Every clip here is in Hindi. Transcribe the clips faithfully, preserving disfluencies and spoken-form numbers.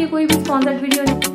ये कोई भी स्पॉन्सर्ड वीडियो नहीं।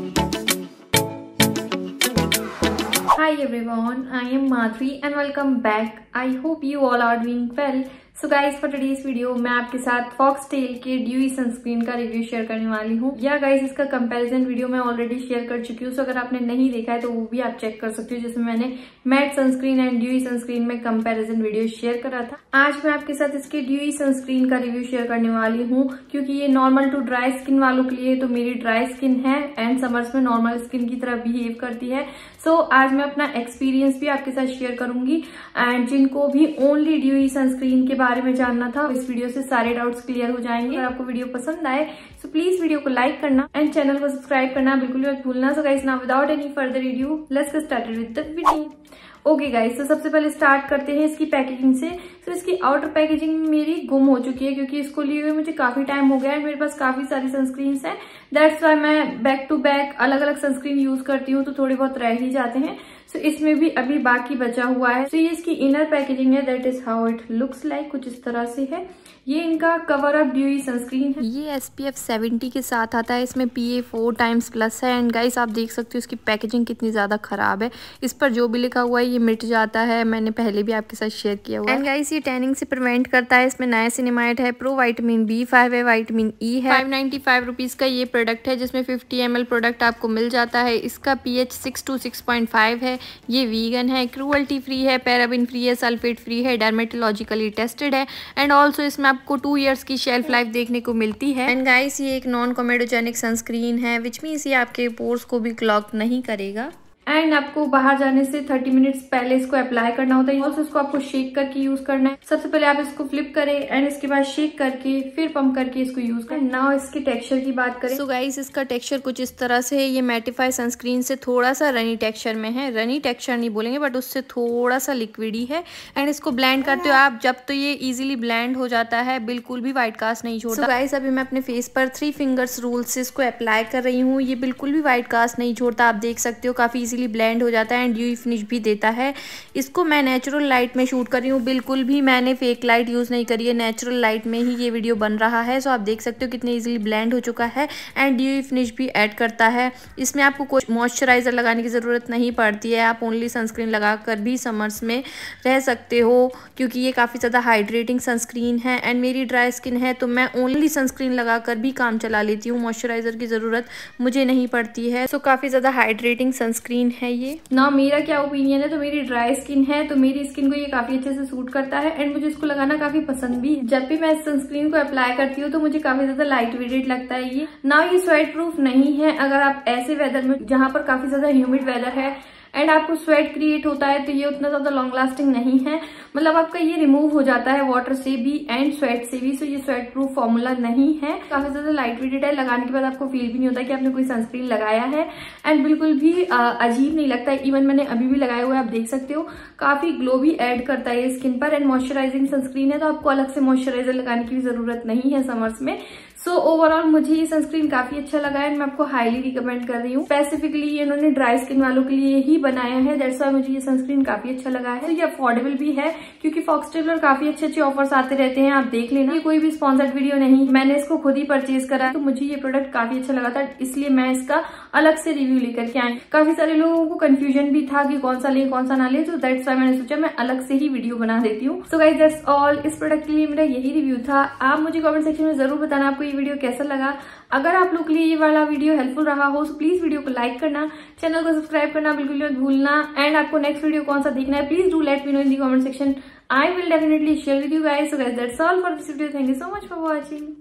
Hi everyone, I am Madhuri and welcome back. I hope you all are doing well. So guys, for today's video मैं आपके साथ फॉक्सटेल के ड्यूई सनस्क्रीन का रिव्यू शेयर करने वाली हूँ। या गाइस, इसका कंपैरिजन वीडियो मैं ऑलरेडी शेयर कर चुकी हूँ, सो अगर आपने नहीं देखा है तो वो भी आप चेक कर सकते हो, जिसमें मैंने matte sunscreen and dewy sunscreen में कंपैरिजन वीडियो शेयर करा था। आज मैं आपके साथ इसके ड्यूई सनस्क्रीन का रिव्यू शेयर करने वाली हूँ, क्योंकि ये नॉर्मल टू ड्राई स्किन वालों के लिए, तो मेरी ड्राई स्किन है एंड समर्स में नॉर्मल स्किन की तरह बिहेव करती है। सो so, आज मैं अपना एक्सपीरियंस भी आपके साथ शेयर करूंगी एंड जिनको भी ओनली ड्यूई सनस्क्रीन के बारे में जानना था, इस वीडियो से सारे डाउट्स क्लियर हो जाएंगे। अगर आपको वीडियो पसंद आए तो प्लीज वीडियो को लाइक करना एंड चैनल को सब्सक्राइब करना बिल्कुल भी मत भूलना। So guys, now without any further review let's get started with the video. Okay guys, तो सबसे पहले स्टार्ट करते हैं इसकी पैकेजिंग से। तो इसकी आउटर पैकेजिंग मेरी गुम हो चुकी है, क्योंकि इसको लिए हुए मुझे काफी टाइम हो गया है। मेरे पास काफी सारी सनस्क्रीन है, दैट्स वाई मैं बैक टू बैक अलग अलग सनस्क्रीन यूज करती हूँ, तो थोड़े बहुत रह ही जाते हैं। सो so, इसमें भी अभी बाकी बचा हुआ है। तो so, ये इसकी इनर पैकेजिंग है, that is how it looks like, कुछ इस तरह से है। ये इनका कवर अप ड्यूई सनस्क्रीन है। ये एस पी एफ सेवेंटी के साथ आता है, इसमें P A four times plus है। एंड गाइस, आप देख सकते हो इसकी पैकेजिंग कितनी ज्यादा खराब है। इस पर जो भी लिखा हुआ है ये मिट जाता है, मैंने पहले भी आपके साथ शेयर किया हुआ है। एंड गाइस, ये टैनिंग से प्रिवेंट करता है। इसमें नाइसिनामाइड है, प्रो वाइटामिन बी फाइव है, वाइटामिन ई है। फाइव नाइन्टी फाइव रुपीज का ये प्रोडक्ट है, जिसमें फिफ्टी एम एल प्रोडक्ट आपको मिल जाता है। इसका P H six to six point five है। ये वीगन है, क्रूअल्टी फ्री है, पैराबिन फ्री है, सल्फेट फ्री है, डर्मेटोलॉजिकली टेस्टेड है। एंड ऑल्सो इसमें आपको टू ईयर्स की शेल्फ लाइफ देखने को मिलती है। एंड गाइस, ये एक नॉन कोमेडोजेनिक सनस्क्रीन है, विच मीन्स ये आपके पोर्स को भी क्लॉग नहीं करेगा। एंड आपको बाहर जाने से थर्टी मिनट्स पहले इसको अप्लाई करना होता है। ऑल्सो इसको आपको शेक करके यूज करना है। सबसे पहले आप इसको फ्लिप करें एंड इसके बाद शेक करके फिर पंप करके इसको यूज करें। नाउ इसके टेक्सचर की बात करें, सो गाइस, इसका टेक्सचर कुछ इस तरह से है। ये मैटिफाई सनस्क्रीन से थोड़ा सा रनी टेक्सचर में है। रनी टेक्सचर नहीं बोलेंगे, बट उससे थोड़ा सा लिक्विडी है। एंड इसको ब्लेंड करते हो आप जब, तो ये इजिली ब्लेंड हो जाता है, बिल्कुल भी व्हाइट कास्ट नहीं छोड़ता। सो गाइस, अभी मैं अपने फेस पर थ्री फिंगर्स रूल से इसको अप्लाई कर रही हूँ। ये बिल्कुल भी व्हाइट कास्ट नहीं छोड़ता, आप देख सकते हो, काफी इजिली ब्लेंड हो जाता है एंड ड्यूई फिनिश भी देता है। इसको मैं नेचुरल लाइट में शूट कर रही हूँ, बिल्कुल भी मैंने फेक लाइट यूज नहीं करी है, नेचुरल लाइट में ही ये वीडियो बन रहा है। सो आप देख सकते हो कितने इजीली ब्लेंड हो चुका है एंड ड्यूई फिनिश भी ऐड करता है। इसमें आपको कोई मॉइस्चराइजर लगाने की जरूरत नहीं पड़ती है, आप ओनली सनस्क्रीन लगाकर भी समर्स में रह सकते हो, क्योंकि ये काफी ज्यादा हाइड्रेटिंग सनस्क्रीन है। एंड मेरी ड्राई स्किन है, तो मैं ओनली सनस्क्रीन लगाकर भी काम चला लेती हूँ, मॉइस्चराइजर की जरूरत मुझे नहीं पड़ती है। सो काफी ज्यादा हाइड्रेटिंग सनस्क्रीन है ये। ना मेरा क्या ओपिनियन है, तो मेरी ड्राई स्किन है, तो मेरी स्किन को ये काफी अच्छे से सूट करता है एंड मुझे इसको लगाना काफी पसंद भी है। जब भी मैं इस सनस्क्रीन को अप्लाई करती हूँ तो मुझे काफी ज्यादा लाइट वेटेड लगता है ये। ना ये स्वेट प्रूफ नहीं है, अगर आप ऐसे वेदर में जहाँ पर काफी ज्यादा ह्यूमिड वेदर है एंड आपको स्वेट क्रिएट होता है, तो ये उतना ज्यादा लॉन्ग लास्टिंग नहीं है। मतलब आपका ये रिमूव हो जाता है वाटर से भी एंड स्वेट से भी। सो ये स्वेट प्रूफ फॉर्मूला नहीं है, काफी ज्यादा लाइट वेटेड है। लगाने के बाद आपको फील भी नहीं होता कि आपने कोई सनस्क्रीन लगाया है एंड बिल्कुल भी आ, अजीब नहीं लगता है। इवन मैंने अभी भी लगाया हुआ है, आप देख सकते हो, काफी ग्लो भी एड करता है स्किन पर। एंड मॉइस्चराइजिंग सनस्क्रीन है, तो आपको अलग से मॉइस्चराइजर लगाने की भी जरूरत नहीं है समर्स में। सो ओवरऑल मुझे ये सनस्क्रीन काफी अच्छा लगा है, मैं आपको हाईली रिकमेंड कर रही हूँ। स्पेसिफिकली ये इन्होंने ड्राई स्किन वालों के लिए ही बनाया है, दैट्स व्हाई मुझे ये सनस्क्रीन काफी अच्छा लगा है। तो ये अफोर्डेबल भी है, क्योंकि फॉक्सटेल पर काफी अच्छे अच्छे ऑफर्स आते रहते हैं, आप देख लेना। ये कोई भी स्पॉन्सर्ड वीडियो नहीं, मैंने इसको खुद ही परचेज करा, तो मुझे ये प्रोडक्ट काफी अच्छा लगा था, इसलिए मैं इसका अलग से रिव्यू लेकर के आई। काफी सारे लोगों को कंफ्यूजन भी था कि कौन सा ले कौन सा ना ले, तो दैट्स व्हाई मैंने सोचा मैं अलग से ही वीडियो बना देती हूँ। सो गाइस, दैट्स ऑल, इस प्रोडक्ट के लिए मेरा यही रिव्यू था। आप मुझे कमेंट सेक्शन में जरूर बताना आपको ये वीडियो कैसा लगा। अगर आप लोग के लिए ये वाला वीडियो हेल्पफुल रहा हो तो प्लीज वीडियो को लाइक करना, चैनल को सब्सक्राइब करना बिल्कुल मत भूलना। एंड आपको नेक्स्ट वीडियो कौन सा देखना है, please do let me know in the comment section. I will definitely share with you guys. So guys, that's all for this video. Thank you so much for watching.